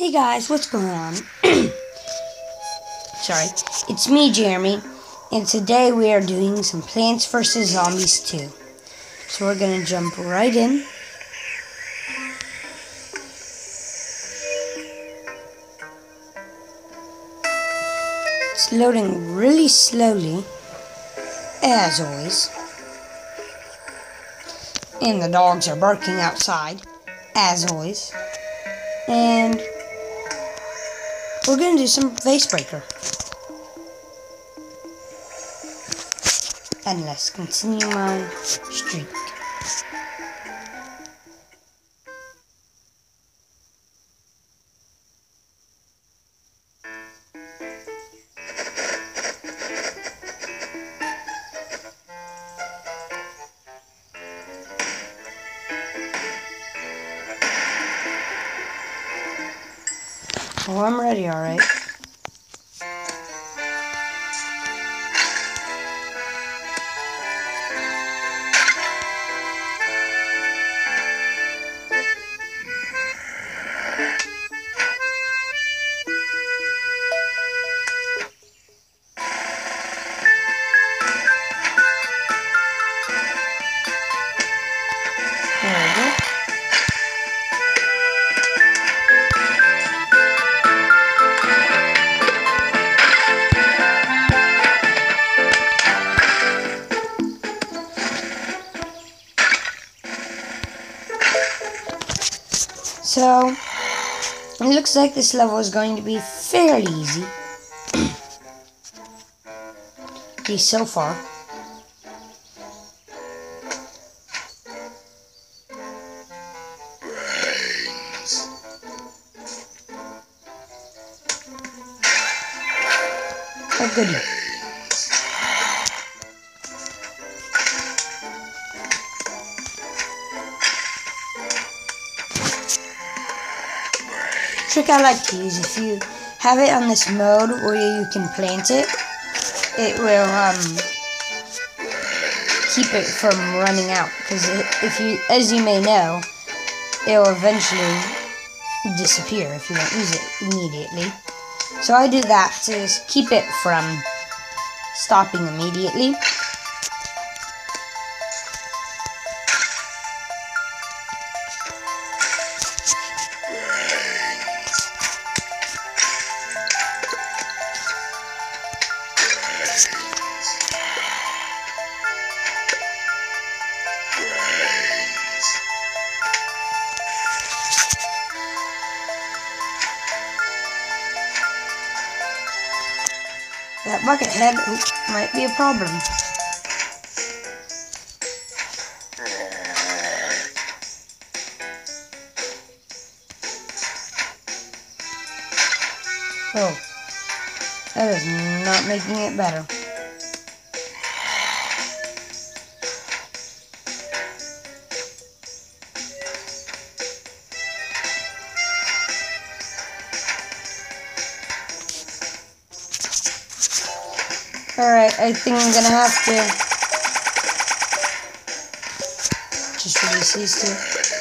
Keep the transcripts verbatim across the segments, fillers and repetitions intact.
Hey guys, what's going on? Sorry, it's me, Jeremy, and today we are doing some Plants versus. Zombies two. So we're gonna jump right in. It's loading really slowly, as always. And the dogs are barking outside, as always. And we're gonna do some Vase Breaker. And let's continue my streak. Oh, I'm ready, alright. There we go. So, it looks like this level is going to be fairly easy. At least so far. Oh, goody. Trick I like to use, if you have it on this mode where you can plant it, it will um, keep it from running out. Because if you, as you may know, it will eventually disappear if you don't use it immediately. So I do that to keep it from stopping immediately. That bucket head might be a problem. Oh, that is not making it better. Alright, I think I'm gonna have to just release these two.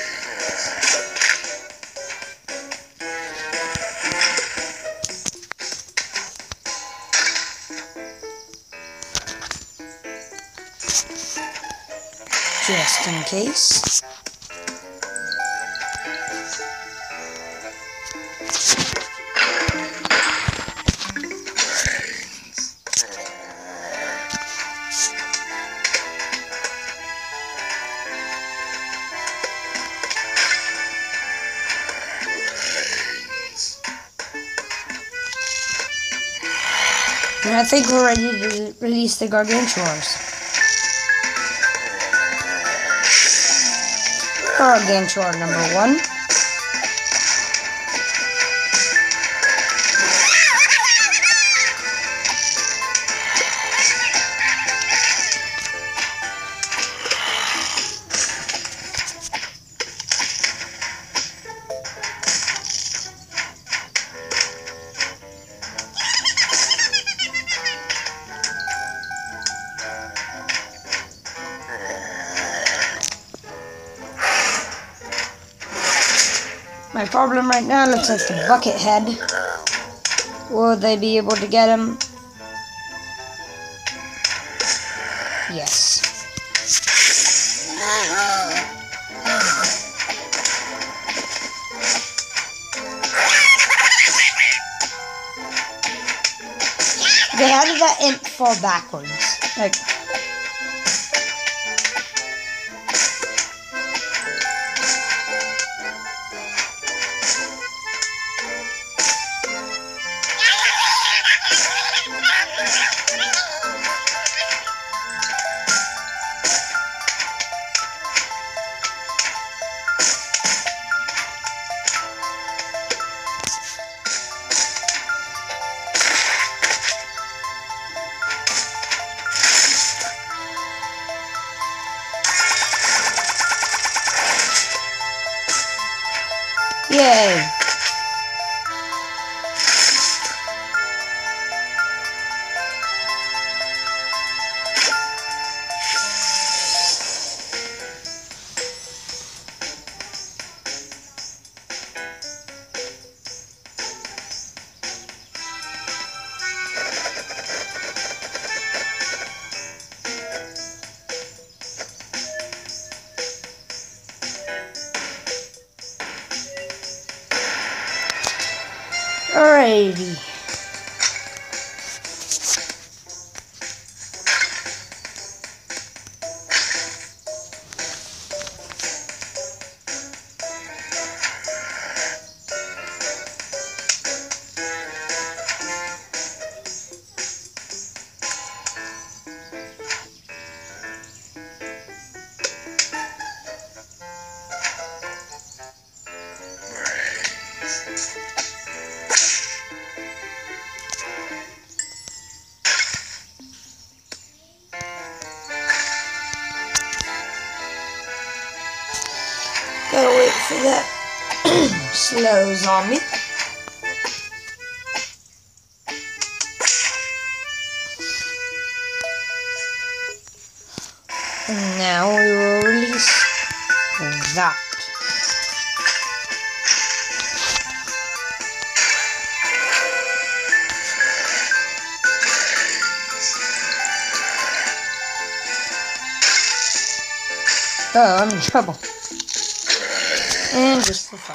Just in case. And I think we're ready to release the Gargantuars. Gargantuar number one. My problem right now looks like the bucket head. Will they be able to get him? Yes. Okay, how did that imp fall backwards? Like... Yay! Alrighty. Gotta wait for that slow zombie. And now we will release that. Oh, I'm in trouble. And just for fun.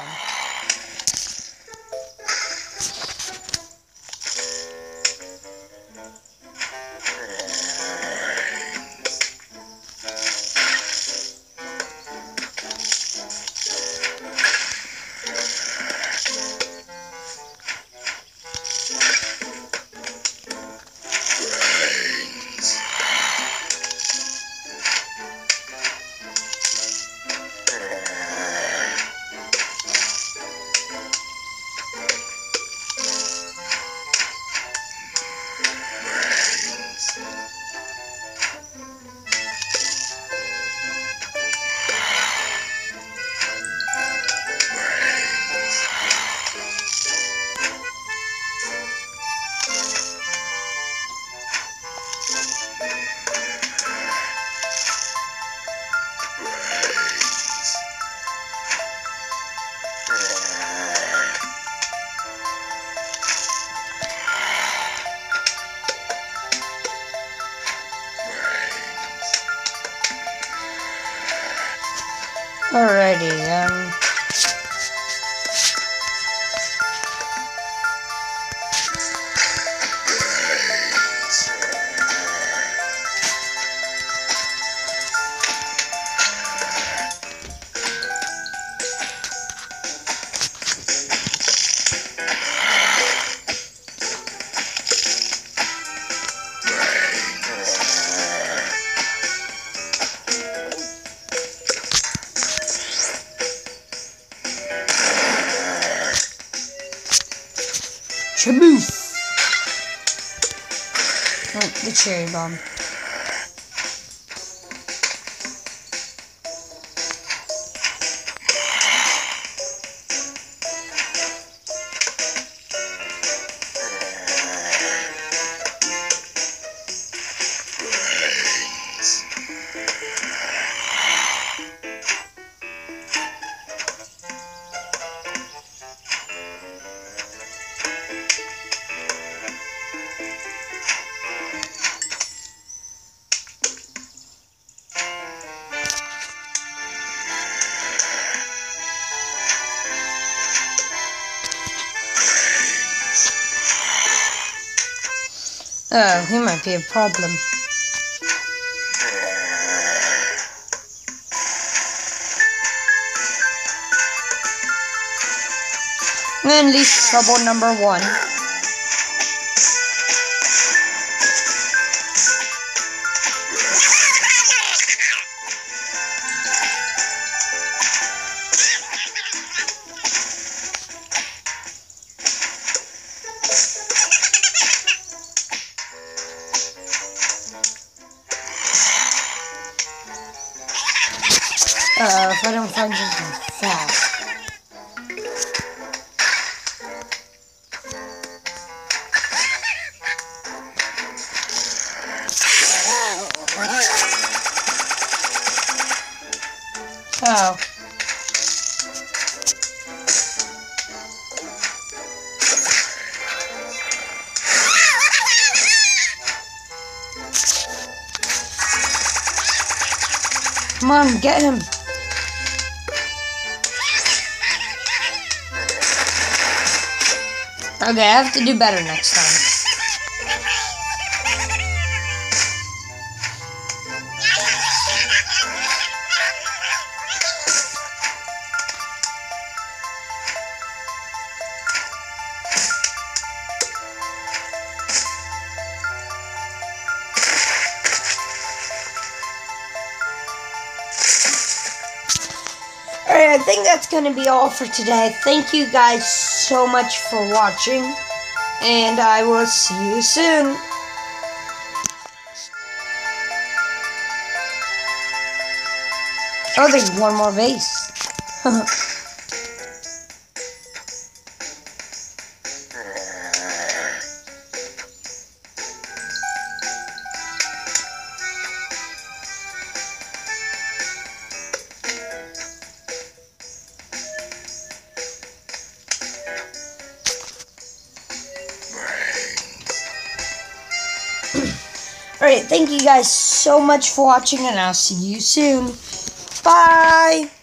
Alrighty, um... Chaboof! Oh, the cherry bomb. Oh, he might be a problem. And least trouble number one. Uh, if I don't find something fast. Oh. Come on, get him. Okay, I have to do better next time. Alright, I think that's going to be all for today. Thank you guys so much for watching, and I will see you soon. Oh, there's one more vase. Alright, thank you guys so much for watching, and I'll see you soon. Bye!